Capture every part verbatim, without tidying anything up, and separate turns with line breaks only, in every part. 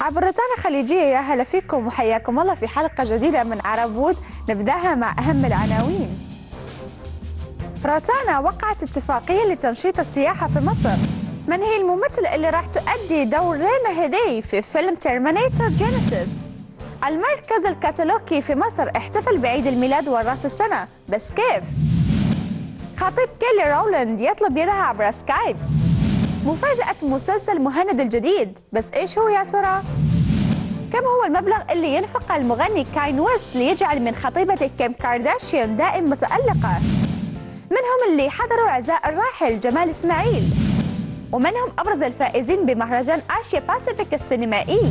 عبر روتانا خليجية، يا هلا فيكم وحياكم الله في حلقة جديدة من عرب وود. نبداها مع أهم العناوين. روتانا وقعت اتفاقية لتنشيط السياحة في مصر. من هي الممثلة اللي راح تؤدي دور لينا هدي في فيلم تيرمينيتر جينيسيس؟ المركز الكاثوليكي في مصر احتفل بعيد الميلاد وراس السنة، بس كيف؟ خطيب كيلي رولاند يطلب يدها عبر سكايب. مفاجأة مسلسل مهند الجديد، بس ايش هو يا ترى؟ كم هو المبلغ اللي ينفقه المغني كاين ويست ليجعل من خطيبته كيم كارداشيان دائم متألقة؟ من هم اللي حضروا عزاء الراحل جمال إسماعيل؟ ومن هم أبرز الفائزين بمهرجان آسيا باسيفيك السينمائي؟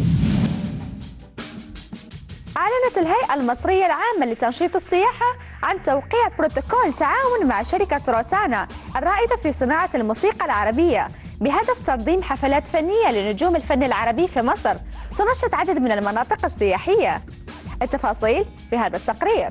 أعلنت الهيئة المصرية العامة لتنشيط السياحة عن توقيع بروتوكول تعاون مع شركة روتانا الرائدة في صناعة الموسيقى العربية بهدف تنظيم حفلات فنية لنجوم الفن العربي في مصر تنشط عدد من المناطق السياحية. التفاصيل في هذا التقرير.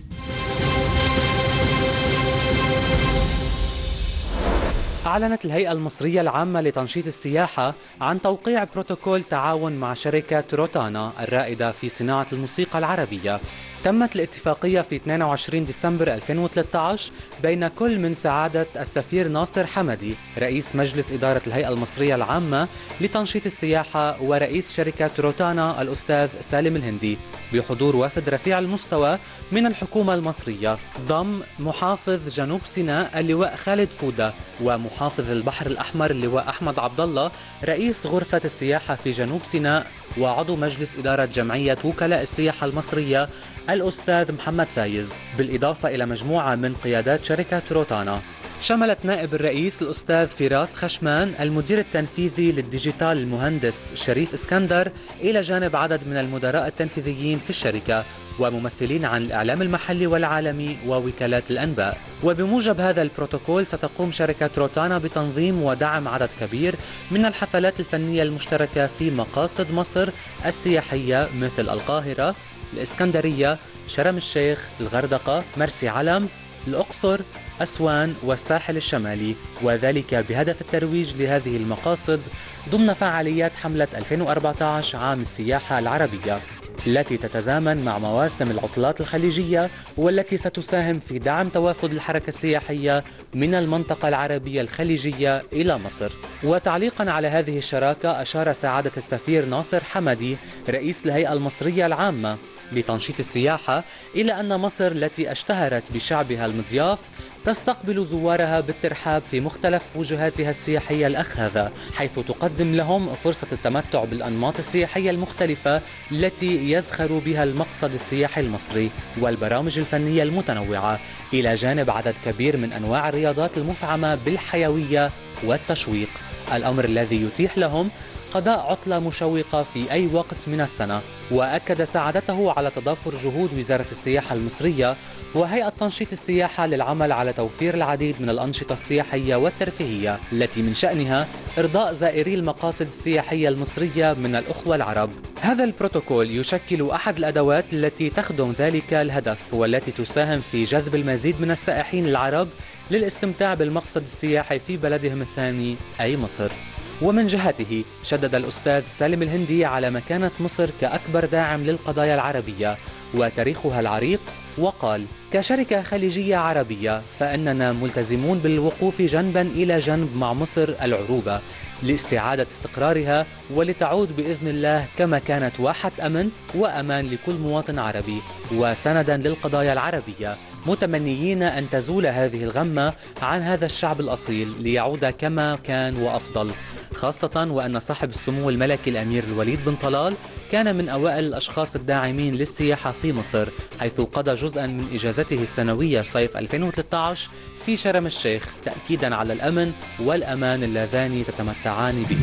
أعلنت الهيئة المصرية العامة لتنشيط السياحة عن توقيع بروتوكول تعاون مع شركة روتانا الرائدة في صناعة الموسيقى العربية. تمت الاتفاقية في اثنين وعشرين ديسمبر ألفين وثلاثة عشر بين كل من سعادة السفير ناصر حمدي رئيس مجلس إدارة الهيئة المصرية العامة لتنشيط السياحة ورئيس شركة روتانا الأستاذ سالم الهندي بحضور وفد رفيع المستوى من الحكومة المصرية، ضم محافظ جنوب سيناء اللواء خالد فودة ومحافظ البحر الأحمر اللواء أحمد عبد الله رئيس غرفة السياحة في جنوب سيناء وعضو مجلس إدارة جمعية وكلاء السياحة المصرية الأستاذ محمد فايز، بالإضافة إلى مجموعة من قيادات شركة روتانا. شملت نائب الرئيس الأستاذ فراس خشمان المدير التنفيذي للديجيتال المهندس شريف اسكندر إلى جانب عدد من المدراء التنفيذيين في الشركة وممثلين عن الإعلام المحلي والعالمي ووكالات الأنباء. وبموجب هذا البروتوكول ستقوم شركة روتانا بتنظيم ودعم عدد كبير من الحفلات الفنية المشتركة في مقاصد مصر السياحية مثل القاهرة، الإسكندرية، شرم الشيخ، الغردقة، مرسي علم، الأقصر، أسوان والساحل الشمالي، وذلك بهدف الترويج لهذه المقاصد ضمن فعاليات حملة ألفين وأربعة عشر عام السياحة العربية التي تتزامن مع مواسم العطلات الخليجية والتي ستساهم في دعم توافد الحركة السياحية من المنطقة العربية الخليجية إلى مصر. وتعليقا على هذه الشراكة أشار سعادة السفير ناصر حمدي رئيس الهيئة المصرية العامة لتنشيط السياحة إلى أن مصر التي اشتهرت بشعبها المضياف تستقبل زوارها بالترحاب في مختلف وجهاتها السياحية الأخذة، حيث تقدم لهم فرصة التمتع بالأنماط السياحية المختلفة التي يزخر بها المقصد السياحي المصري والبرامج الفنية المتنوعة، إلى جانب عدد كبير من أنواع الرياضات المفعمة بالحيوية والتشويق، الأمر الذي يتيح لهم قضاء عطلة مشوقة في أي وقت من السنة. وأكد سعادته على تضافر جهود وزارة السياحة المصرية وهيئة تنشيط السياحة للعمل على توفير العديد من الأنشطة السياحية والترفيهية التي من شأنها إرضاء زائري المقاصد السياحية المصرية من الأخوة العرب. هذا البروتوكول يشكل أحد الأدوات التي تخدم ذلك الهدف والتي تساهم في جذب المزيد من السائحين العرب للاستمتاع بالمقصد السياحي في بلدهم الثاني أي مصر. ومن جهته شدد الأستاذ سالم الهندي على مكانة مصر كأكبر داعم للقضايا العربية وتاريخها العريق، وقال: كشركة خليجية عربية فإننا ملتزمون بالوقوف جنبا إلى جنب مع مصر العروبة لاستعادة استقرارها ولتعود بإذن الله كما كانت واحة أمن وأمان لكل مواطن عربي وسندا للقضايا العربية، متمنيين أن تزول هذه الغمة عن هذا الشعب الأصيل ليعود كما كان وأفضل، خاصة وأن صاحب السمو الملكي الأمير الوليد بن طلال كان من أوائل الأشخاص الداعمين للسياحة في مصر، حيث قضى جزءا من إجازته السنوية صيف ألفين وثلاثة عشر في شرم الشيخ تأكيدا على الأمن والأمان اللذان تتمتعان به.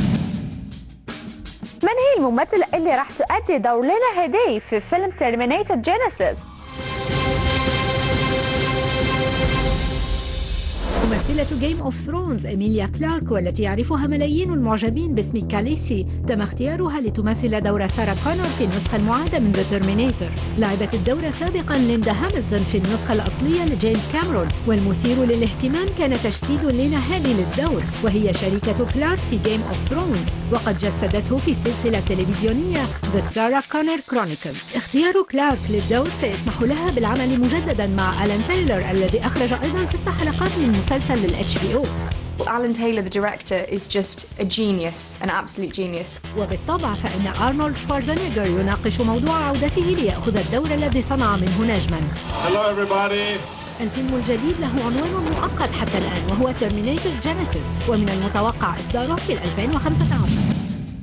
من هي الممثلة اللي راح تؤدي دور لينا هدي في فيلم تيرمينيتر جينيسيس؟
ممثلة جيم اوف ثرونز إيميليا كلارك، والتي يعرفها ملايين المعجبين باسم كاليسي، تم اختيارها لتمثل دور سارة كونور في النسخة المعادة من ذا ترمينيتور. لعبت الدور سابقا ليندا هامilton في النسخة الأصلية لجيمس كاميرون، والمثير للاهتمام كان تجسيد لينا هيدي للدور، وهي شريكة كلارك في جيم اوف ثرونز، وقد جسدته في السلسلة التلفزيونية ذا سارة كونور كرونيكل. اختيار كلارك للدور سيسمح لها بالعمل مجددا مع ألان تايلر الذي أخرج أيضا ست حلقات من مسلسل للإتش بي أو.
Alan Taylor, the director, is just a genius, an absolute genius.
وبالطبع فإن أرنولد شوارزنيغر يناقش موضوع عودته ليأخذ الدور الذي صنع منه نجما.
Hello everybody.
الفيلم الجديد له عنوان مؤقت حتى الآن، وهو ترمينيتور جينيسيس، ومن المتوقع إصداره في ألفين وخمسة عشر.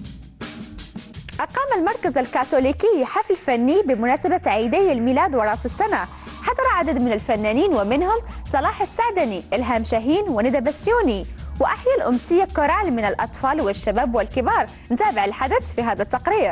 أقام المركز الكاثوليكي حفل فني بمناسبة عيدي الميلاد ورأس السنة. حضر عدد من الفنانين ومنهم صلاح السعدني، إلهام شاهين، وندى بسيوني، وأحيا الأمسية كورال من الأطفال والشباب والكبار. نتابع الحدث في هذا التقرير.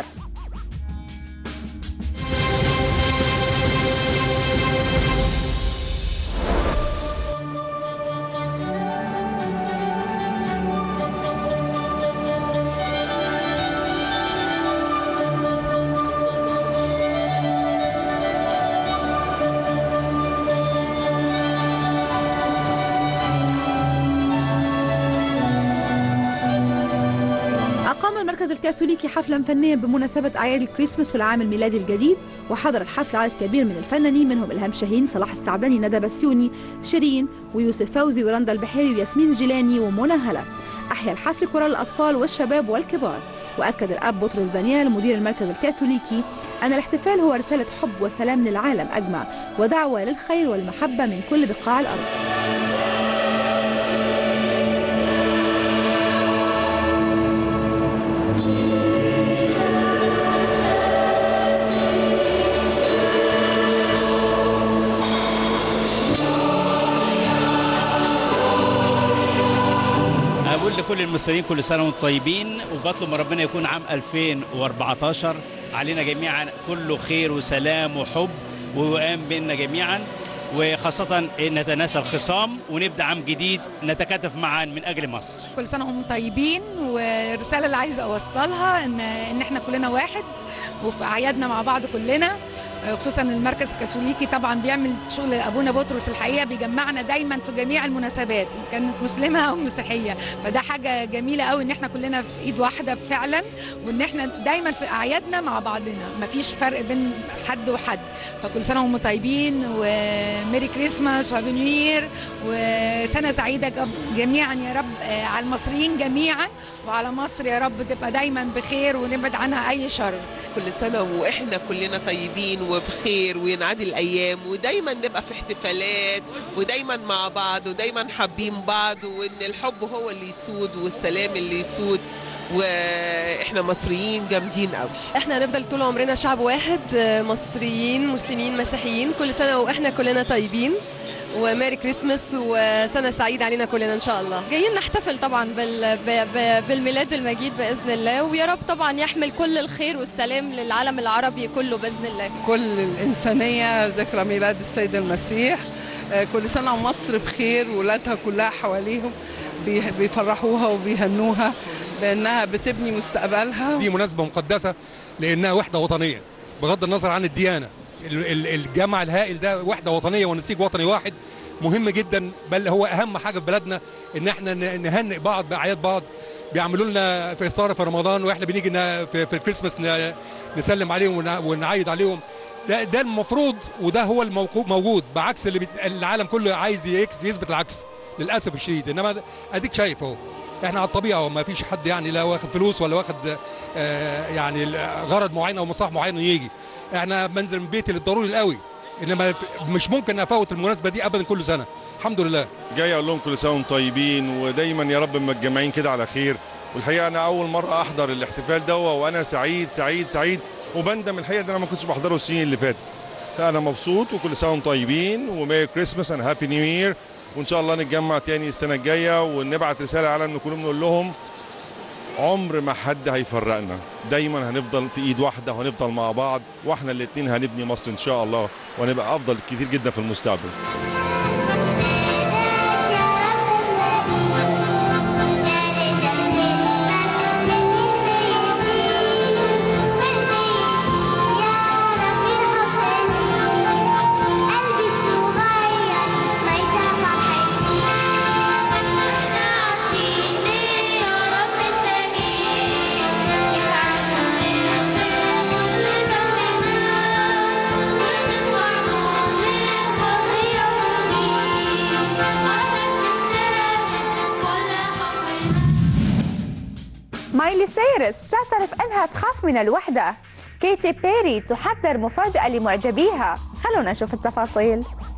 أقام المركز الكاثوليكي حفلا فنيا بمناسبة أعياد الكريسماس والعام الميلادي الجديد، وحضر الحفل عدد كبير من الفنانين منهم إلهام شاهين، صلاح السعدني، ندى بسيوني، شيرين، ويوسف فوزي، ورندا البحيري، وياسمين الجيلاني، ومنى هلا. أحيا الحفل كورال الأطفال والشباب والكبار. وأكد الأب بطرس دانيال مدير المركز الكاثوليكي أن الاحتفال هو رسالة حب وسلام للعالم أجمع، ودعوة للخير والمحبة من كل بقاع الأرض.
أقول لكل المصريين كل سنة وانتم طيبين، وبطلب من ربنا يكون عام ألفين وأربعتاشر علينا جميعا كله خير وسلام وحب ووئام بيننا جميعا، وخاصة نتناسى الخصام ونبدأ عام جديد نتكاتف معا من أجل مصر.
كل سنة وهم طيبين، والرسالة اللي عايزة أوصلها إن إن إحنا كلنا واحد وفي أعيادنا مع بعض كلنا، خصوصا المركز الكاثوليكي طبعا بيعمل شغل. ابونا بطرس الحقيقه بيجمعنا دايما في جميع المناسبات، كانت مسلمه او مسيحيه، فده حاجه جميله قوي ان احنا كلنا في ايد واحده فعلا، وان احنا دايما في اعيادنا مع بعضنا، مفيش فرق بين حد وحد. فكل سنه وهم طيبين، وميري كريسماس وهابي نيو يير، وسنه سعيده جميعا يا رب على المصريين جميعا، وعلى مصر يا رب تبقى دايما بخير ونبعد عنها اي شر.
كل سنة وإحنا كلنا طيبين وبخير وينعدي الأيام، ودايما نبقى في احتفالات ودايما مع بعض ودايما حابين بعض، وإن الحب هو اللي يسود والسلام اللي يسود، وإحنا مصريين جامدين قوي.
إحنا هنفضل طول عمرنا شعب واحد، مصريين مسلمين مسيحيين، كل سنة وإحنا كلنا طيبين، وميري كريسماس وسنة سعيدة علينا كلنا إن شاء الله.
جايين نحتفل طبعا بال... ب... بالميلاد المجيد بإذن الله، ويا رب طبعا يحمل كل الخير والسلام للعالم العربي كله بإذن الله.
كل الإنسانية ذكرى ميلاد السيد المسيح. كل سنة ومصر بخير، ولادها كلها حواليهم بيفرحوها وبيهنوها بأنها بتبني مستقبلها.
دي مناسبة مقدسة لأنها وحدة وطنية بغض النظر عن الديانة. الجمع الهائل ده وحده وطنيه ونسيج وطني واحد مهم جدا، بل هو اهم حاجه في بلدنا ان احنا نهنئ بعض باعياد بعض. بيعملوا لنا في افطار في رمضان، واحنا بنيجي في, في الكريسماس نسلم عليهم ونعيد عليهم. ده ده المفروض، وده هو الموجود، بعكس اللي العالم كله عايز يثبت العكس للاسف الشديد. انما اديك شايف اهو احنا على الطبيعه، وما فيش حد يعني لا واخد فلوس ولا واخد آه يعني غرض معين او مصلحه معينه يجي. احنا بنزل من بيتي للضروري القوي، انما مش ممكن افوت المناسبه دي ابدا كل سنه. الحمد لله.
جاي اقول لهم كل سنه وانتم طيبين، ودايما يا رب متجمعين كده على خير. والحقيقه انا اول مره احضر الاحتفال ده وانا سعيد سعيد سعيد، وبندم الحقيقه ان انا ما كنتش بحضره السنين اللي فاتت. انا مبسوط، وكل سنه وانتم طيبين، وميري كريسماس اند هابي نيو يير، وان شاء الله نتجمع تاني السنه الجايه، ونبعت رساله على ان كلنا نقول لهم عمر ما حد هيفرقنا، دايما هنفضل في ايد واحده وهنفضل مع بعض، واحنا الاثنين هنبني مصر ان شاء الله، وهنبقى افضل كتير جدا في المستقبل.
مايلي سيرس تعترف أنها تخاف من الوحدة. كيتي بيري تحضر مفاجأة لمعجبيها. خلونا نشوف التفاصيل.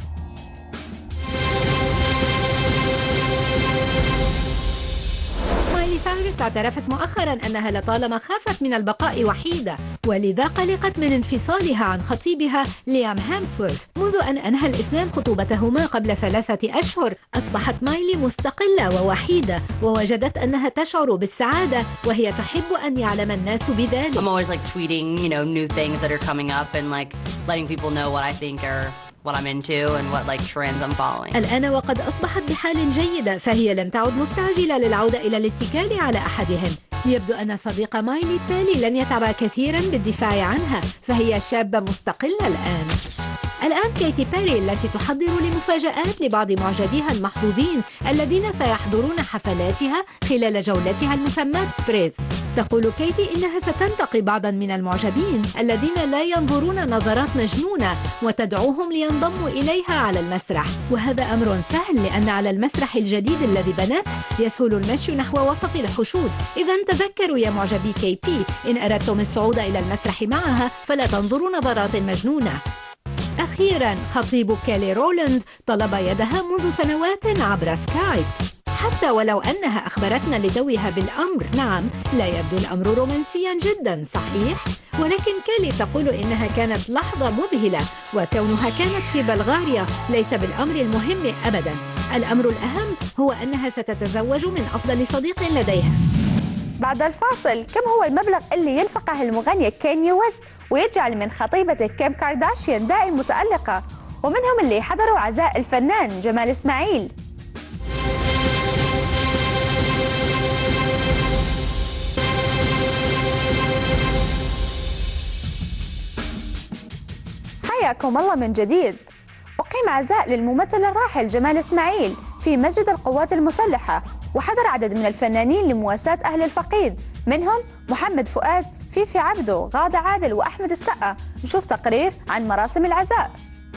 مايلي سايرس اعترفت مؤخرا أنها لطالما خافت من البقاء وحيدة، ولذا قلقت من انفصالها عن خطيبها ليام هامسورث. منذ أن أنهى الاثنان خطوبتهما قبل ثلاثة أشهر أصبحت مايلي مستقلة ووحيدة، ووجدت أنها تشعر بالسعادة وهي تحب أن يعلم الناس بذلك.
I'm always like tweeting, you know, new things that are coming up and like letting people know what I think are what I'm into and what like trends I'm following.
الآن وقد أصبحت بحال جيدة، فهي لم تعد مستعجلة للعودة إلى الاتكال على أحدهم. يبدو أن صديق مايلي التالي لن يتعب كثيرا بالدفاع عنها، فهي شابة مستقلة الآن. الآن كيتي بيري التي تحضر لمفاجآت لبعض معجبيها المحظوظين الذين سيحضرون حفلاتها خلال جولتها المسماة بريز. تقول كيتي إنها ستنتقي بعضا من المعجبين الذين لا ينظرون نظرات مجنونة وتدعوهم لينضموا إليها على المسرح، وهذا أمر سهل لأن على المسرح الجديد الذي بنته يسهل المشي نحو وسط الحشود. إذا تذكروا يا معجبي كي بي، إن أردتم الصعود إلى المسرح معها فلا تنظروا نظرات مجنونة. أخيراً خطيب كيلي رولاند طلب يدها منذ سنوات عبر سكايب، حتى ولو أنها أخبرتنا لتوها بالأمر. نعم، لا يبدو الأمر رومانسياً جداً، صحيح؟ ولكن كيلي تقول إنها كانت لحظة مذهلة، وكونها كانت في بلغاريا ليس بالأمر المهم أبداً. الأمر الأهم هو أنها ستتزوج من أفضل صديق لديها.
بعد الفاصل، كم هو المبلغ اللي ينفقه المغني كاني ويست ويجعل من خطيبته كيم كارداشيان دائم متألقة؟ ومنهم اللي حضروا عزاء الفنان جمال إسماعيل. حياكم الله من جديد. أقيم عزاء للممثل الراحل جمال إسماعيل في مسجد القوات المسلحة، وحضر عدد من الفنانين لمواساة أهل الفقيد، منهم محمد فؤاد، فيفي عبده، غادة عادل وأحمد السقا. نشوف تقرير عن مراسم العزاء.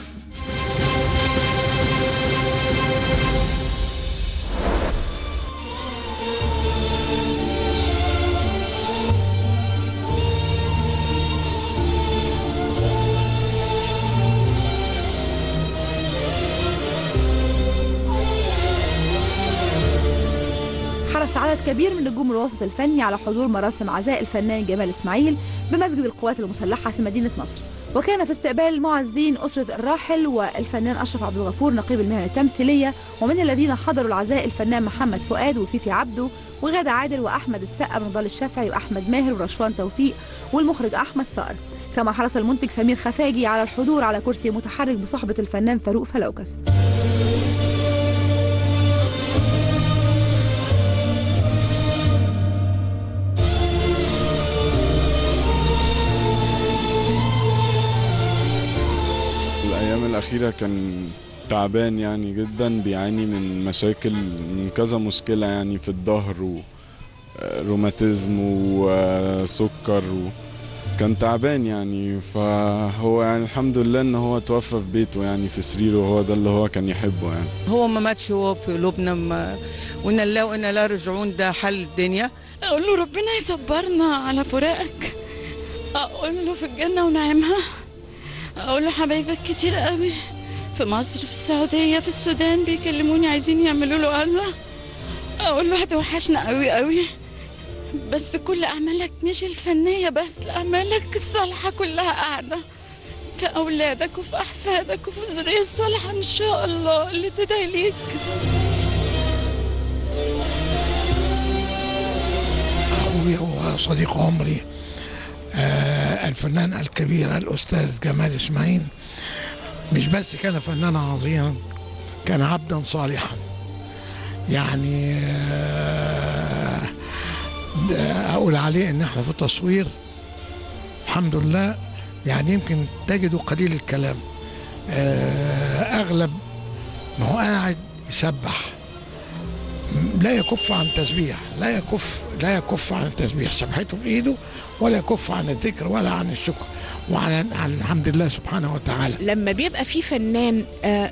حرص عدد كبير من نجوم الوسط الفني على حضور مراسم عزاء الفنان جمال إسماعيل بمسجد القوات المسلحة في مدينة نصر. وكان في استقبال المعزين أسرة الراحل والفنان أشرف عبد الغفور نقيب المهنة التمثيلية، ومن الذين حضروا العزاء الفنان محمد فؤاد وفيفي عبده وغادة عادل وأحمد السقا ونضال الشافعي وأحمد ماهر ورشوان توفيق والمخرج أحمد صقر. كما حرص المنتج سمير خفاجي على الحضور على كرسي متحرك بصحبة الفنان فاروق فلوكس.
الأيام الأخيرة كان تعبان يعني جدا، بيعاني من مشاكل، من كذا مشكلة يعني في الظهر وروماتيزم وسكر، وكان تعبان يعني. فهو يعني الحمد لله ان هو توفى في بيته يعني في سريره، وهو ده اللي هو كان يحبه يعني.
هو ما ماتش، هو في قلوبنا، ما وإن الله وإن لا رجعون، ده حل الدنيا.
أقول له ربنا يصبرنا على فراقك، أقول له في الجنة ونعيمها، أقول له حبايبك كتير قوي في مصر، في السعودية، في السودان بيكلموني عايزين يعملوا له عزا، أقول له هتوحشنا قوي قوي، بس كل أعمالك مش الفنية بس، أعمالك الصالحة كلها قاعدة في أولادك وفي أحفادك وفي الذرية الصالحة إن شاء الله اللي تدعي ليك.
أخوي وصديق عمري آه الفنان الكبير الأستاذ جمال إسماعيل مش بس كان فنانا عظيما، كان عبدا صالحا يعني. آه أقول عليه إن احنا في التصوير الحمد لله يعني يمكن تجدوا قليل الكلام، آه أغلب ما هو قاعد يسبح، لا يكف عن تسبيح، لا يكف لا يكف عن التسبيح، سبحته في ايده، ولا يكف عن الذكر ولا عن الشكر، وعلى الحمد لله سبحانه وتعالى.
لما بيبقى في فنان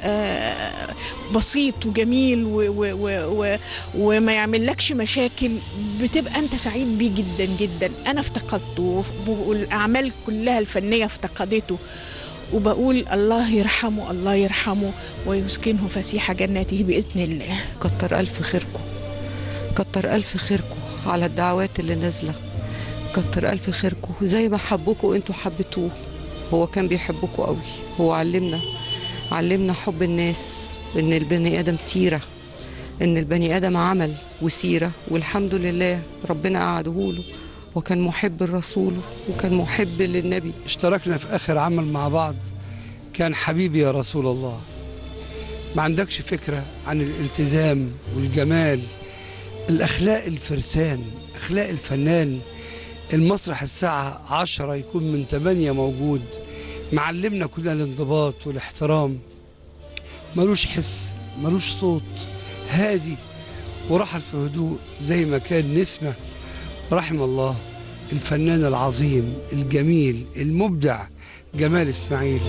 بسيط وجميل و و و وما يعملكش مشاكل، بتبقى انت سعيد بيه جدا جدا. انا افتقدته والاعمال كلها الفنيه افتقدته، وبقول الله يرحمه الله يرحمه ويسكنه فسيح جناته بإذن الله.
كتر ألف خيركم، كتر ألف خيركم على الدعوات اللي نازلة، كتر ألف خيركم. زي ما حبوكوا انتوا حبيتوه، هو كان بيحبكوا قوي. هو علمنا علمنا حب الناس، ان البني آدم سيرة، ان البني آدم عمل وسيرة، والحمد لله ربنا قعدهوله. وكان محب الرسول وكان محب للنبي.
اشتركنا في آخر عمل مع بعض، كان حبيبي يا رسول الله. ما عندكش فكرة عن الالتزام والجمال، الأخلاق الفرسان، أخلاق الفنان. المسرح الساعة عشرة يكون من تمانية موجود. معلمنا كلنا الانضباط والاحترام. ملوش حس، ملوش صوت، هادي، ورحل في هدوء زي ما كان نسمة. رحم الله الفنان العظيم الجميل المبدع جمال إسماعيل.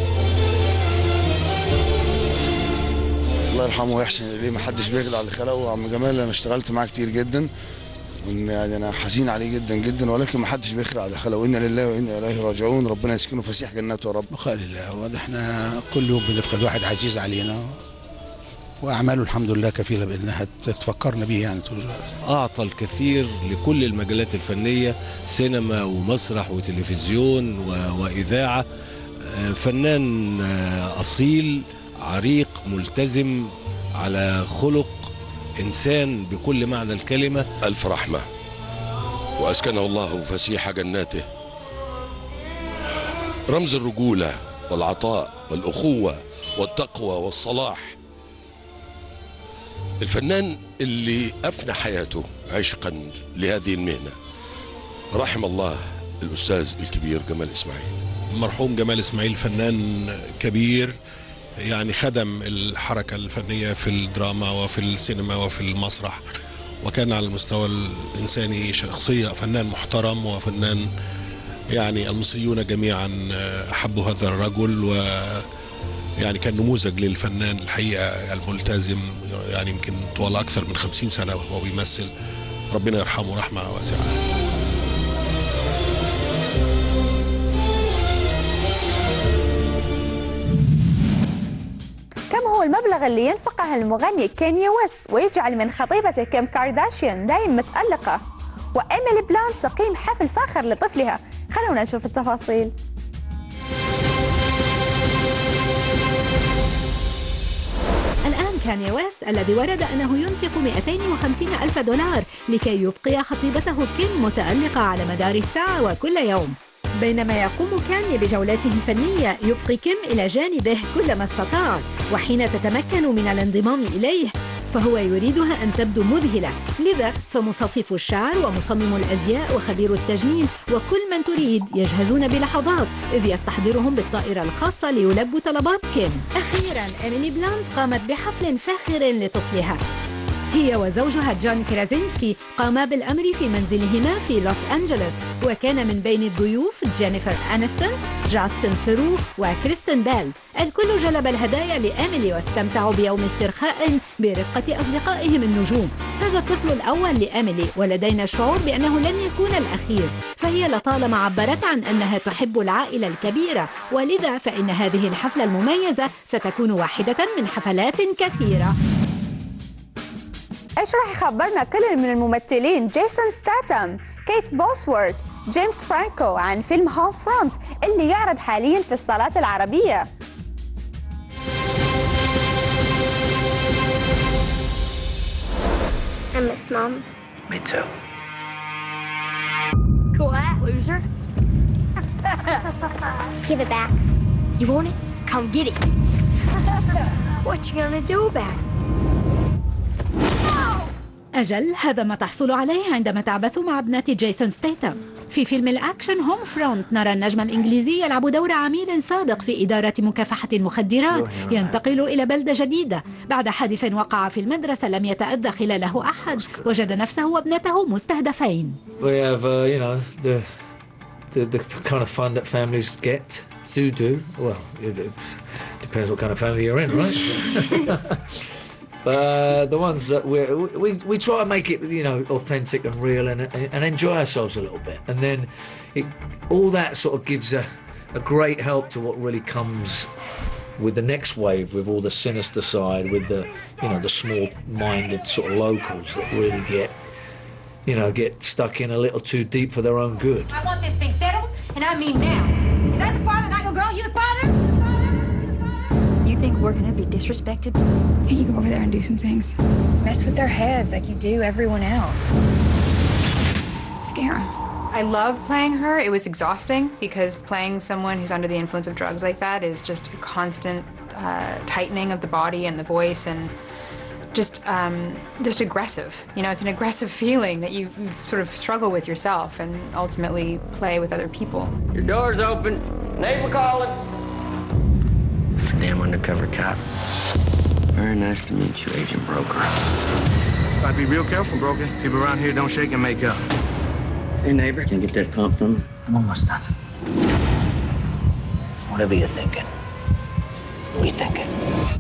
الله يرحمه ويحسن إليه، ما حدش بيغلى على خلقه. عم جمال أنا اشتغلت معاه كتير جدا، يعني أنا حزين عليه جدا جدا، ولكن ما حدش بيغلى على خلقه. إنا لله وإنا إليه راجعون. ربنا يسكنه فسيح جناته يا رب.
بقاء لله. واحنا كل يوم بنفقد واحد عزيز علينا، واعماله الحمد لله كفيله بانها تفكرنا بيه يعني طول الوقت.
اعطى الكثير لكل المجالات الفنيه، سينما ومسرح وتلفزيون واذاعه. فنان اصيل عريق ملتزم على خلق، انسان بكل معنى الكلمه.
الف رحمه واسكنه الله فسيح جناته. رمز الرجوله والعطاء والاخوه والتقوى والصلاح. الفنان اللي أفنى حياته عشقا لهذه المهنة. رحم الله الأستاذ الكبير جمال إسماعيل.
المرحوم جمال إسماعيل فنان كبير، يعني خدم الحركة الفنية في الدراما وفي السينما وفي المسرح، وكان على المستوى الإنساني شخصية فنان محترم وفنان يعني المصريون جميعا أحبوا هذا الرجل، و يعني كان نموذج للفنان الحقيقة الملتزم، يعني يمكن طوال أكثر من خمسين سنة وهو بيمثل. ربنا يرحمه رحمة واسعة.
كم هو المبلغ اللي ينفقه المغني كاني ويست ويجعل من خطيبته كيم كارداشيان دايم متألقة؟ وإيميلي بلانت تقيم حفل فاخر لطفلها. خلونا نشوف التفاصيل.
الآن كاني ويست الذي ورد أنه ينفق مئتين وخمسين ألف دولار لكي يبقي خطيبته كيم متألقة على مدار الساعة وكل يوم. بينما يقوم كاني بجولاته الفنية يبقي كيم إلى جانبه كلما استطاع، وحين تتمكن من الانضمام إليه فهو يريدها أن تبدو مذهلة. لذا فمصفف الشعر ومصمم الأزياء وخبير التجميل وكل من تريد يجهزون بلحظات، إذ يستحضرهم بالطائرة الخاصة ليلبوا طلبات كيم. أخيراً إيميلي بلانت قامت بحفل فاخر لطفلها. هي وزوجها جون كرازينسكي قاما بالأمر في منزلهما في لوس أنجلوس، وكان من بين الضيوف جينيفر أنستون، جاستن ثيرو وكريستين بيل. الكل جلب الهدايا لإيميلي واستمتعوا بيوم استرخاء برفقة أصدقائهم النجوم. هذا الطفل الأول لإيميلي، ولدينا الشعور بأنه لن يكون الأخير، فهي لطالما عبرت عن أنها تحب العائلة الكبيرة، ولذا فإن هذه الحفلة المميزة ستكون واحدة من حفلات كثيرة.
ايش راح يخبرنا كل من الممثلين جيسون ستاتم، كيت بوسورث، جيمس فرانكو عن فيلم هوم فرونت اللي يعرض حاليا في الصالات العربية؟
I miss Mom.
Me too.
Cool hat, loser. Give it back. You want it? Come get it. What you gonna do about it?
أجل، هذا ما تحصل عليه عندما تعبث مع ابنة جيسون ستيتم. في فيلم الأكشن هوم فرونت نرى النجم الإنجليزي يلعب دور عميل سابق في إدارة مكافحة المخدرات ينتقل إلى بلدة جديدة بعد حادث وقع في المدرسة لم يتأذى خلاله أحد. وجد نفسه وابنته مستهدفين.
We have, uh, you know, the
the, the kind of fun that families get to do. Well, it, it depends what kind of family you're in, right? But uh, the ones that we're, we we try to make it, you know, authentic and real, and and enjoy ourselves a little bit, and then it, all that sort of gives a, a great help to what really comes with the next wave, with all the sinister side, with the, you know, the small-minded sort of locals that really get, you know, get stuck in a little too deep for their own good.
I want this thing settled, and I mean now. Is that the father, that little girl? You the father?
You think we're gonna be disrespected?
Can you go over there and do some things?
Mess with their heads like you do everyone else.
Scare them.
I love playing her. It was exhausting because playing someone who's under the influence of drugs like that is just a constant uh, tightening of the body and the voice, and just um, just aggressive. You know, it's an aggressive feeling that you, you sort of struggle with yourself and ultimately play with other people.
Your door's open. Neighbor calling.
It's a damn undercover cop. Very nice to meet you, Agent Broker.
I'd be real careful, Broker. People around here don't shake and make up.
Hey, neighbor, can I get that pump from me?
I'm almost done. Whatever you're thinking, we thinking.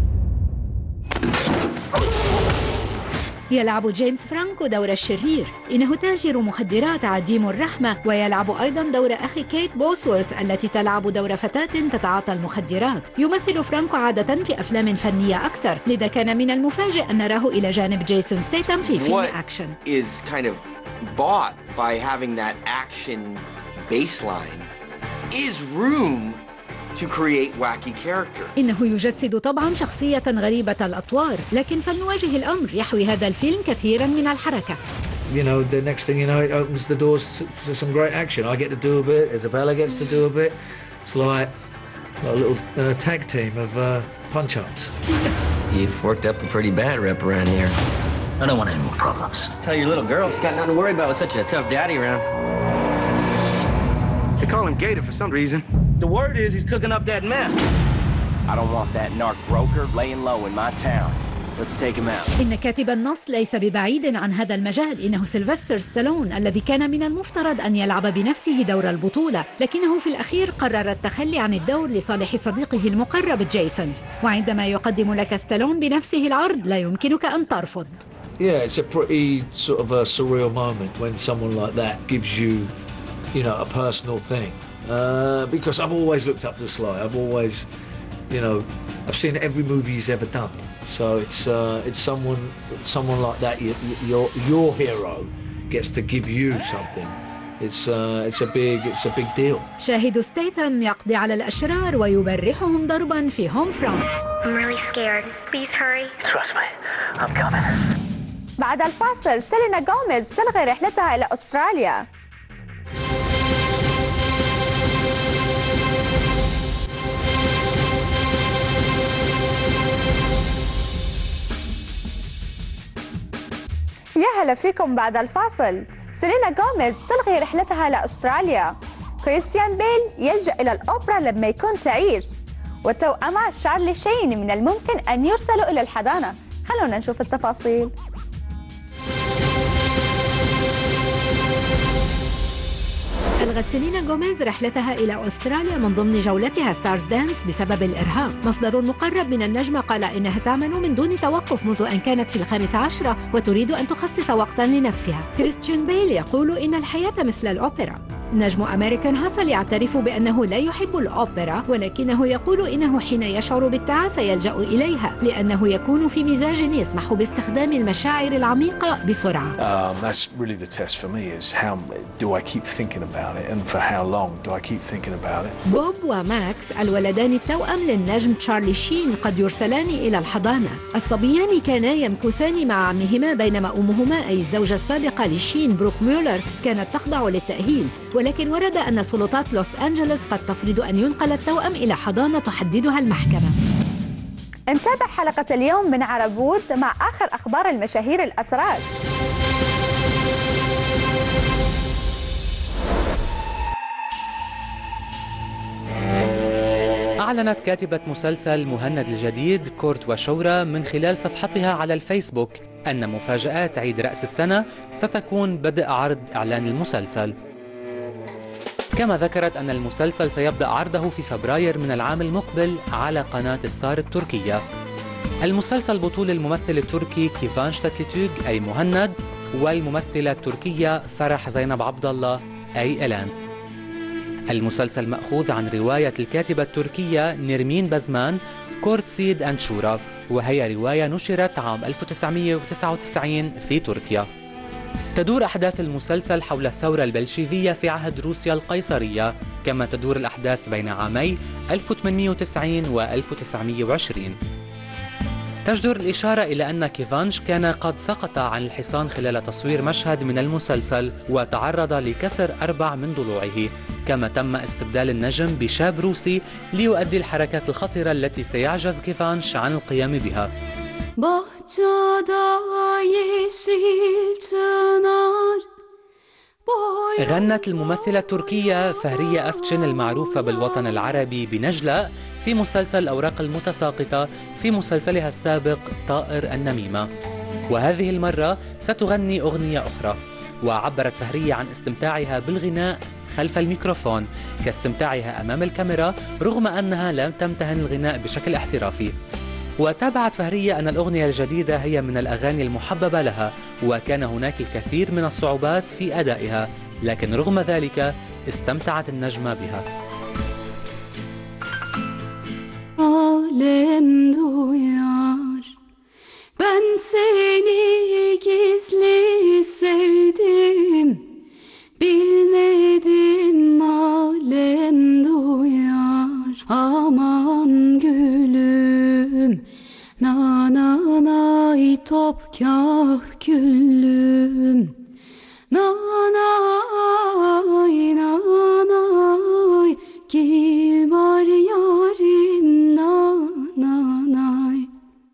يلعب جيمس فرانكو دور الشرير، إنه تاجر مخدرات عديم الرحمة، ويلعب أيضا دور أخي كيت بوسورث التي تلعب دور فتاة تتعاطى المخدرات. يمثل فرانكو عادة في أفلام فنية أكثر، لذا كان من المفاجئ أن نراه إلى جانب جيسون ستيتم في فيلم أكشن.
is kind of bought by having that action baseline is room to create wacky character.
إنه يجسد طبعا شخصية غريبة الأطوار، لكن فلنواجه الأمر يحوي هذا الفيلم كثيرا من الحركة.
You know, the next thing you know, it opens the doors to some great action. I get to do a bit, Isabella gets to do a bit. It's like, it's like a little uh, tag team of uh, punch-ups.
You've worked up a pretty bad rep around here.
I don't want any more problems.
Tell your little girl she's got nothing to worry about with such a tough daddy around.
They call him Gator for some reason. The word is he's cooking up that meth. I don't want that narc broker laying low in my town. Let's take him out.
إن كاتب النص ليس ببعيد عن هذا المجال، إنه سيلفستر ستالون الذي كان من المفترض أن يلعب بنفسه دور البطولة، لكنه في الأخير قرر التخلي عن الدور لصالح صديقه المقرب جيسون. وعندما يقدم لك ستالون بنفسه العرض لا يمكنك أن ترفض.
Yeah, it's a pretty sort of a surreal moment when someone like that gives you, you know, a personal thing. Uh, because I've always looked up to Sly. I've always, you know, I've seen every movie he's ever done. So it's uh, it's someone someone like that. You, your your hero gets to give you something. It's uh, it's a big it's a big deal.
شاهد ستيثم يقضي على الأشرار ويبرحهم ضربا في هوم فرونت.
I'm really scared. Please hurry.
Trust me, I'm coming.
بعد الفاصل سيلينا غوميز تلغي رحلتها إلى أستراليا. يا هلا فيكم بعد الفاصل. سيلينا غوميز تلغي رحلتها لأستراليا. كريستيان بيل يلجأ إلى الأوبرا لما يكون تعيس. وتوأما شارلي شين من الممكن أن يرسلوا إلى الحضانة. خلونا نشوف التفاصيل.
ألغت سيلينا غوميز رحلتها إلى أستراليا من ضمن جولتها ستارز دانس بسبب الإرهاق. مصدر مقرب من النجمة قال إنها تعمل من دون توقف منذ أن كانت في الخامسة عشرة وتريد أن تخصص وقتا لنفسها. كريستيان بيل يقول إن الحياة مثل الأوبرا. نجم أمريكان هاسل يعترف بأنه لا يحب الأوبرا، ولكنه يقول إنه حين يشعر بالتعاسة يلجأ إليها لأنه يكون في مزاج يسمح باستخدام المشاعر العميقة بسرعة.
Um, that's really the test for me is how do I keep thinking about it and for how long do I keep thinking about it.
بوب وماكس الولدان التوأم للنجم تشارلي شين قد يرسلان إلى الحضانة. الصبيان كانا يمكثان مع عمهما بينما أمهما أي الزوجة السابقة لشين بروك ميولر كانت تخضع للتأهيل، ولكن ورد أن سلطات لوس أنجلوس قد تفرض أن ينقل التوأم إلى حضانة تحددها المحكمة.
نتابع حلقة اليوم من عرب وود مع آخر أخبار المشاهير الأتراك.
أعلنت كاتبة مسلسل مهند الجديد كورت وشورى من خلال صفحتها على الفيسبوك أن مفاجآت عيد رأس السنة ستكون بدء عرض إعلان المسلسل. كما ذكرت أن المسلسل سيبدأ عرضه في فبراير من العام المقبل على قناة ستار التركية. المسلسل بطول الممثل التركي كيفانش تاتليتوغ أي مهند، والممثلة التركية فرح زينب عبد الله أي إلان. المسلسل مأخوذ عن رواية الكاتبة التركية نيرمين بازمان كورت سيد أند شورا، وهي رواية نشرت عام ألف وتسعمئة وتسعة وتسعين في تركيا. تدور أحداث المسلسل حول الثورة البلشيفية في عهد روسيا القيصرية، كما تدور الأحداث بين عامي ألف وثمانمئة وتسعين و ألف وتسعمئة وعشرين. تجدر الإشارة إلى أن كيفانش كان قد سقط عن الحصان خلال تصوير مشهد من المسلسل وتعرض لكسر أربع من ضلوعه، كما تم استبدال النجم بشاب روسي ليؤدي الحركات الخطرة التي سيعجز كيفانش عن القيام بها. غنت الممثلة التركية فهرية أفتشن المعروفة بالوطن العربي بنجلة في مسلسل أوراق المتساقطة في مسلسلها السابق طائر النميمة، وهذه المرة ستغني أغنية أخرى. وعبرت فهرية عن استمتاعها بالغناء خلف الميكروفون كاستمتاعها أمام الكاميرا، رغم أنها لم تمتهن الغناء بشكل احترافي. وتابعت فهرية أن الأغنية الجديدة هي من الأغاني المحببة لها، وكان هناك الكثير من الصعوبات في أدائها، لكن رغم ذلك استمتعت النجمة بها.
Alem duyar, ben seni gizli sevdim, bilmedim alem duyar, aman gülüm, nanay topkah güllüm, nanay nanay kim var yarim nanay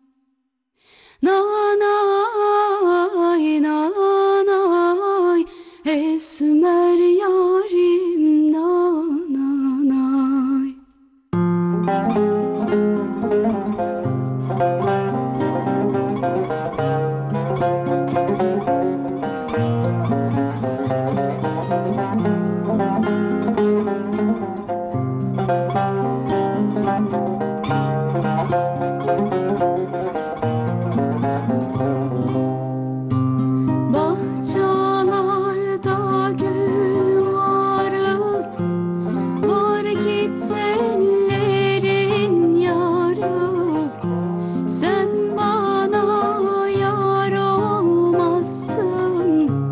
nanay nanay esmer yarim nanay. Bahçelerde gül varı, var git ellerin yarı, sen bana yar olmazsın.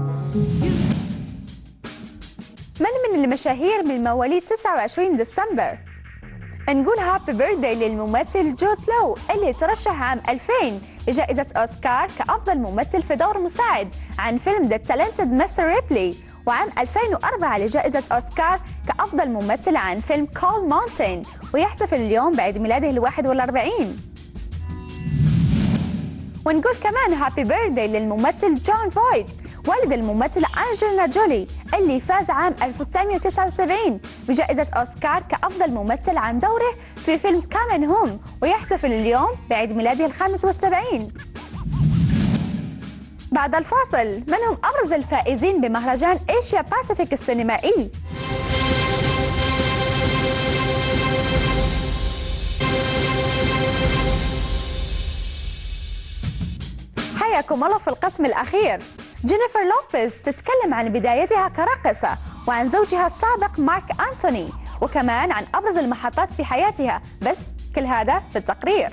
من من المشاهير من مواليد تسعة وعشرين ديسمبر؟ نقول هابي بيرثداي للممثل جود لو اللي ترشح عام ألفين لجائزة أوسكار كأفضل ممثل في دور مساعد عن فيلم ذا تالنتد مستر ريبلي، وعام ألفين وأربعة لجائزة أوسكار كأفضل ممثل عن فيلم كول ماونتين، ويحتفل اليوم بعيد ميلاده الواحد والأربعين. ونقول كمان هابي بيرثداي للممثل جون فويغ والد الممثلة أنجلينا جولي اللي فاز عام ألف وتسعمئة وتسعة وسبعين بجائزة أوسكار كأفضل ممثل عن دوره في فيلم كامن هوم، ويحتفل اليوم بعيد ميلاده الخامس والسبعين. بعد الفاصل، من هم أبرز الفائزين بمهرجان إيشيا باسيفيك السينمائي؟ حياكم الله في القسم الأخير. جينيفر لوبيز تتكلم عن بدايتها كراقصة وعن زوجها السابق مارك أنتوني، وكمان عن أبرز المحطات في حياتها، بس كل هذا في التقرير.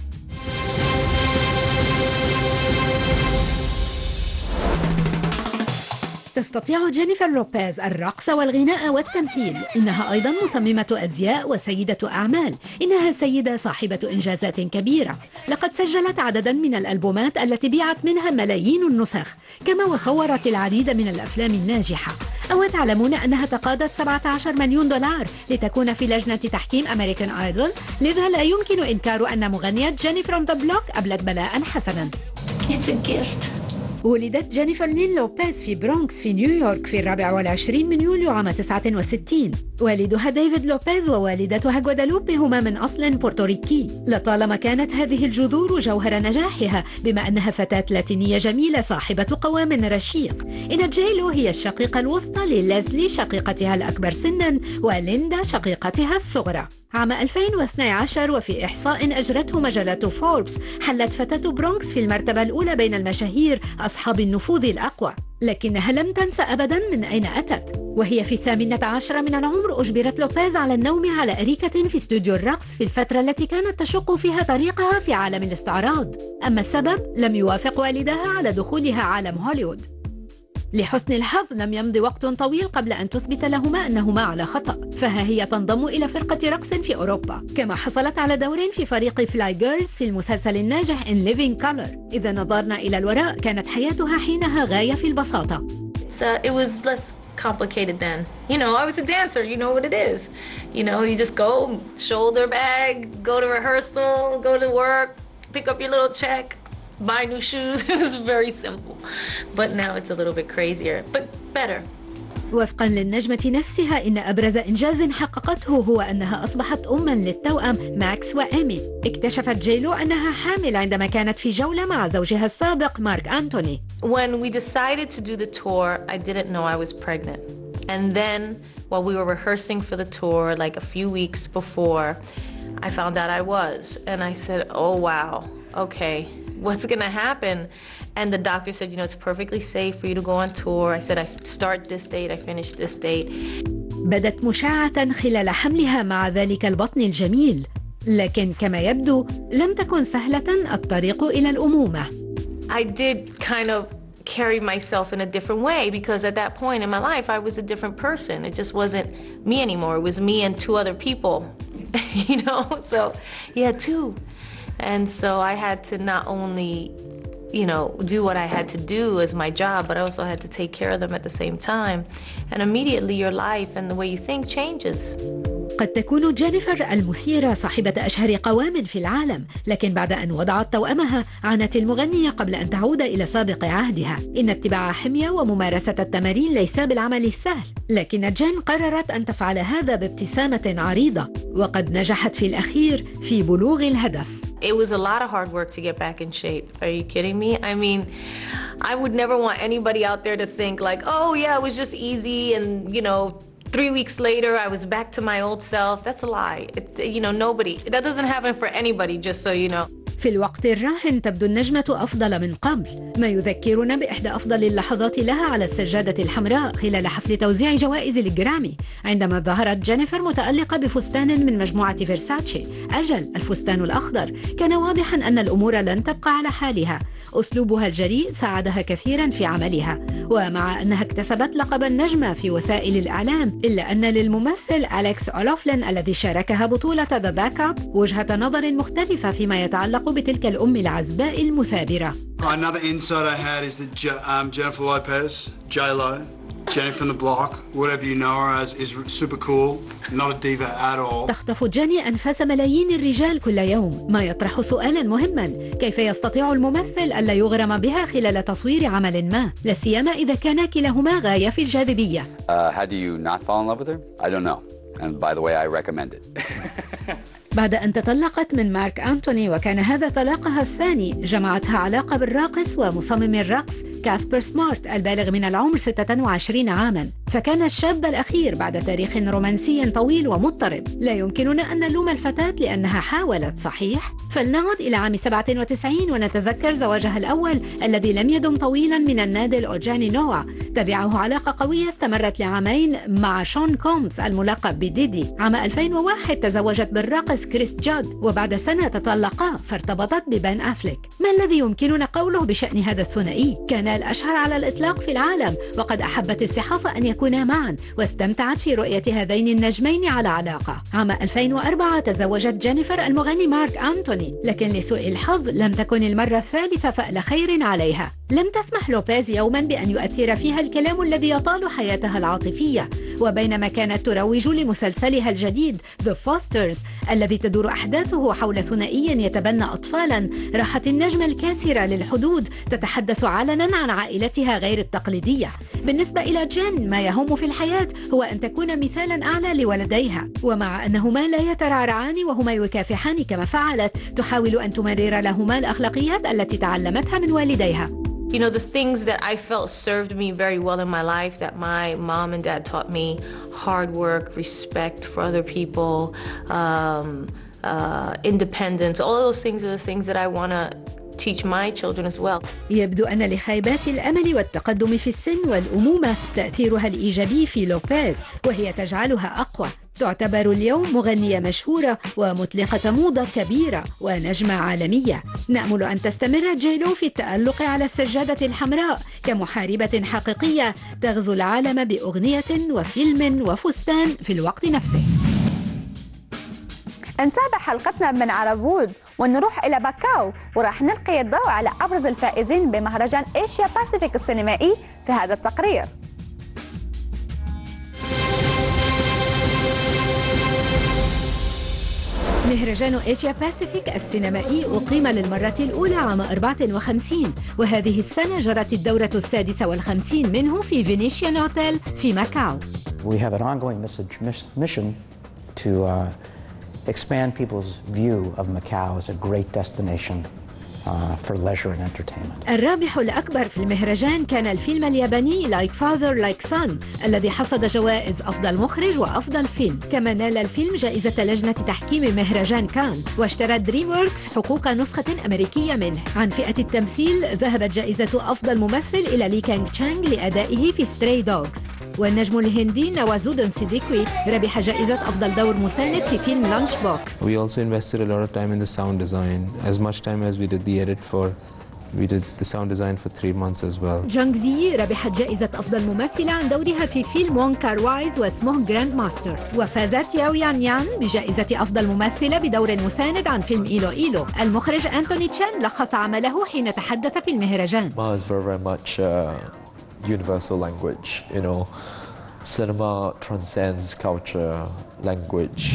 تستطيع جينيفر لوبيز الرقص والغناء والتمثيل. إنها أيضا مصممة أزياء وسيدة أعمال. إنها سيدة صاحبة إنجازات كبيرة. لقد سجلت عددا من الألبومات التي بيعت منها ملايين النسخ، كما وصورت العديد من الأفلام الناجحة. أو تعلمون أنها تقاضت سبعة عشر مليون دولار لتكون في لجنة تحكيم أمريكان آيدول؟ لذا لا يمكن إنكار أن مغنية جيني فروم ذا بلوك أبلت بلاء حسنا.
It's a gift.
ولدت جينيفر لين لوبيز في برونكس في نيويورك في الرابع والعشرين من يوليو عام تسعة وستين. والدها ديفيد لوبيز ووالدتها غوادالوبي هما من أصل بورتوريكي. لطالما كانت هذه الجذور جوهر نجاحها بما أنها فتاة لاتينية جميلة صاحبة قوام رشيق. إن جيلو هي الشقيقة الوسطى لليزلي شقيقتها الأكبر سنا وليندا شقيقتها الصغرى. عام ألفين واثني عشر وفي إحصاء أجرته مجلة فوربس حلت فتاة برونكس في المرتبة الأولى بين المشاهير أصحاب النفوذ الأقوى، لكنها لم تنس أبدا من أين أتت. وهي في الثامنة عشرة من العمر أجبرت لوبيز على النوم على أريكة في استوديو الرقص في الفترة التي كانت تشق فيها طريقها في عالم الاستعراض. أما السبب لم يوافق والدها على دخولها عالم هوليوود. لحسن الحظ لم يمض وقت طويل قبل أن تثبت لهما أنهما على خطأ، فها هي تنضم إلى فرقة رقص في أوروبا، كما حصلت على دور في فريق فلاي جيرلز في المسلسل الناجح In Living Color. إذا نظرنا إلى الوراء كانت حياتها حينها غاية في البساطة.
So it was less complicated then. You know, I was a dancer, you know what it is. You know, you just go, shoulder bag, go to rehearsal, go to work, pick up your little check, buy new shoes. It was very simple. But now it's a little bit crazier, but better.
وفقا للنجمة نفسها إن أبرز إنجاز حققته هو أنها أصبحت أماً للتوأم ماكس وإيمي. اكتشفت جيلو أنها حامل عندما كانت في جولة مع زوجها السابق مارك أنتوني.
When we decided to do the tour, I didn't know I was pregnant. And then while we were rehearsing for the tour, like a few weeks before, I found out I was. And I said, oh wow, okay, what's gonna happen? And the doctor said, you know, it's perfectly safe for you to go on tour. I said, I start this date, I finish this date.
بدت مشاعة خلال حملها مع ذلك البطن الجميل، لكن كما يبدو لم تكن سهلة الطريق إلى الأمومة.
I did kind of carry myself in a different way because at that point in my life I was a different person. It just wasn't me anymore. It was me and two other people, you know? So, yeah, two. And so I had to not only, you know, do what I had to do as my job, but I also had to take care of them at the same time. And immediately your life and the way you think changes.
قد تكون جينيفر المثيرة صاحبة أشهر قوام في العالم، لكن بعد أن وضعت توأمها عانت المغنية قبل أن تعود إلى سابق عهدها. إن اتباع حمية وممارسة التمارين ليس بالعمل السهل، لكن جين قررت أن تفعل هذا بابتسامة عريضة، وقد نجحت في الأخير في بلوغ الهدف.
It was a lot of hard work to get back in shape. Are you kidding me? I mean, I would never want anybody out there to think like, oh yeah, it was just easy and, you know, three weeks later I was back to my old self. That's a lie. It's, you know, nobody, that doesn't happen for anybody, just so you know.
في الوقت الراهن تبدو النجمة أفضل من قبل، ما يذكرنا بإحدى أفضل اللحظات لها على السجادة الحمراء خلال حفل توزيع جوائز الجرامي، عندما ظهرت جينيفر متألقة بفستان من مجموعة فيرساتشي. أجل، الفستان الأخضر. كان واضحا أن الأمور لن تبقى على حالها. أسلوبها الجريء ساعدها كثيرا في عملها، ومع أنها اكتسبت لقب النجمة في وسائل الإعلام، إلا أن للممثل أليكس أولوفلين الذي شاركها بطولة ذا باك اب وجهة نظر مختلفة فيما يتعلق بتلك الأم العزباء المثابرة.
Another insight I had is that um, Jennifer Lopez, J-Lo, Jenny from the block, whatever you know her as, is super cool, not a diva at all.
تخطف جاني أنفاس ملايين الرجال كل يوم، ما يطرح سؤالا مهما: كيف يستطيع الممثل ألا يغرم بها خلال تصوير عمل ما، لا سيما إذا كان كلاهما غاية في الجاذبية.
Uh, how do you not fall in love with her? I don't know. And by the way, I recommend it.
بعد أن تطلقت من مارك أنتوني وكان هذا طلاقها الثاني، جمعتها علاقة بالراقص ومصمم الرقص كاسبر سمارت البالغ من العمر ستة وعشرين عاما، فكان الشاب الأخير بعد تاريخ رومانسي طويل ومضطرب. لا يمكننا أن نلوم الفتاة لأنها حاولت، صحيح؟ فلنعد إلى عام سبعة وتسعين ونتذكر زواجها الأول الذي لم يدم طويلا من النادل أوجاني نوا. تبعه علاقة قوية استمرت لعامين مع شون كومز الملقب بديدي. عام ألفين وواحد تزوجت بالراقص كريس جاد، وبعد سنة تطلقا فارتبطت ببن أفليك. ما الذي يمكننا قوله بشأن هذا الثنائي؟ كان الأشهر على الإطلاق في العالم، وقد أحبت الصحافة أن يكونا معا، واستمتعت في رؤية هذين النجمين على علاقة. عام ألفين وأربعة تزوجت جينيفر المغني مارك أنتوني، لكن لسوء الحظ لم تكن المرة الثالثة فأل خير عليها. لم تسمح لوبيز يوما بأن يؤثر فيها الكلام الذي يطال حياتها العاطفية. وبينما كانت تروج لمسلسلها الجديد The Fosters الذي تدور أحداثه حول ثنائي يتبنى أطفالا، راحت النجمة الكاسرة للحدود تتحدث علنا عن عائلتها غير التقليدية. بالنسبة إلى جين، ما يهم في الحياة هو أن تكون مثالا أعلى لولديها، ومع أنهما لا يترعرعان وهما يكافحان كما فعلت، تحاول أن تمرر لهما الأخلاقيات التي تعلمتها من والديها.
You know, the things that I felt served me very well in my life, that my mom and dad taught me: hard work, respect for other people, um, uh, independence. All of those things are the things that I want to teach my children as well.
يبدو أن لخيبات الأمل والتقدم في السن والأمومة تأثيرها الإيجابي في لوبيز، وهي تجعلها أقوى. تعتبر اليوم مغنية مشهورة ومطلقة موضة كبيرة ونجمة عالمية. نأمل أن تستمر جيلو في التألق على السجادة الحمراء كمحاربة حقيقية تغزو العالم بأغنية وفيلم وفستان في الوقت نفسه.
نتابع حلقتنا من عربود ونروح إلى باكاو، وراح نلقي الضوء على أبرز الفائزين بمهرجان إيشيا باسيفيك السينمائي في هذا التقرير.
مهرجان إيشيا باسيفيك السينمائي أقيم للمرة الأولى عام أربعة وخمسين، وهذه السنة جرت الدورة السادسة والخمسين منه في فينيشيان أوتيل في ماكاو.
We have an ongoing message, mission to uh, expand people's view of Macau as a great destination Uh, for leisure and entertainment.
الرابح الأكبر في المهرجان كان الفيلم الياباني Like Father Like Son الذي حصد جوائز أفضل مخرج وأفضل فيلم. كما نال الفيلم جائزة لجنة تحكيم مهرجان كان، واشترت دريم ووركس حقوق نسخة أمريكية منه. عن فئة التمثيل ذهبت جائزة أفضل ممثل إلى لي كانغ تشانغ لأدائه في ستري دوغز. والنجم الهندي نوازودين سيديكوي ربح جائزة أفضل دور مساند في فيلم لانش بوكس.
We also invested a lot of time in the sound design, as much time as we did the edit for. We did the sound design for three months as well.
جانغ زي ربحت جائزة أفضل ممثلة عن دورها في فيلم وونغ كار وايز واسمه جراند ماستر. وفازت ياو يان يان بجائزة أفضل ممثلة بدور مساند عن فيلم إيلو إيلو. المخرج أنتوني تشان لخص عمله حين تحدث في المهرجان.
Ma is very very much uh, universal language. You know, cinema transcends culture, language.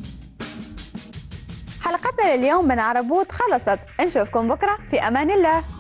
حلقتنا لليوم من عربود خلصت، نشوفكم بكرة في أمان الله.